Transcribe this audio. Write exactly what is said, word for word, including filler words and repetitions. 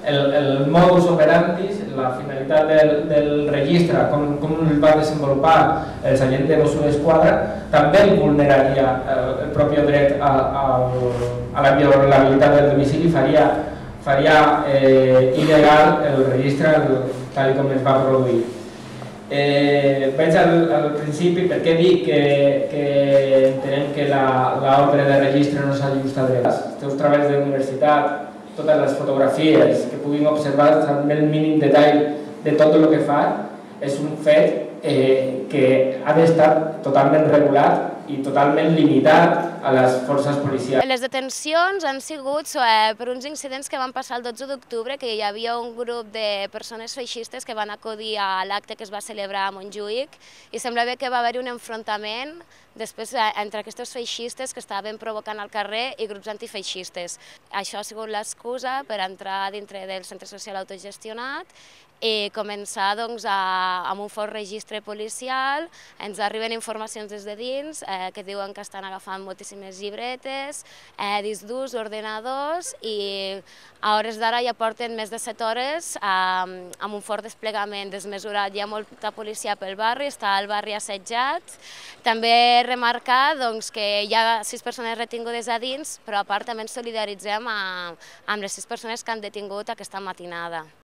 el, el modus operandi, la finalitat del, del registre, com, com el va desenvolupar els agents de Mossos d'Esquadra, també vulneraria el, el propi dret a, a, a la violabilitat del domicili, faria, faria eh, il·legal el registre el, tal com es va produir. Eh, vaig al, al principi perquè dic que, que entenem que l'ordre de registre no s'ajusta a drets. Els teus treballs d'universitat, totes les fotografies que puguin observar amb el mínim detall de tot el que fa, és un fet eh, que ha d'estar totalment regulat i totalment limitat a les forces policials. Les detencions han sigut eh, per uns incidents que van passar el dotze d'octubre, que hi havia un grup de persones feixistes que van acudir a l'acte que es va celebrar a Montjuïc i semblava que va haver-hi un enfrontament després entre aquests feixistes que estaven provocant al carrer i grups antifeixistes. Això ha sigut l'excusa per entrar dintre del centre social autogestionat i començar doncs, a, amb un fort registre policial. Ens arriben informacions des de dins eh, que diuen que estan agafant moltíssimes llibretes, eh, discs durs, ordenadors, i a hores d'ara ja porten més de set hores eh, amb un fort desplegament desmesurat. Hi ha molta policia pel barri, està el barri assetjat. També remarcar doncs, que hi ha sis persones retingudes a dins, però a part també ens solidaritzem amb les sis persones que han detingut aquesta matinada.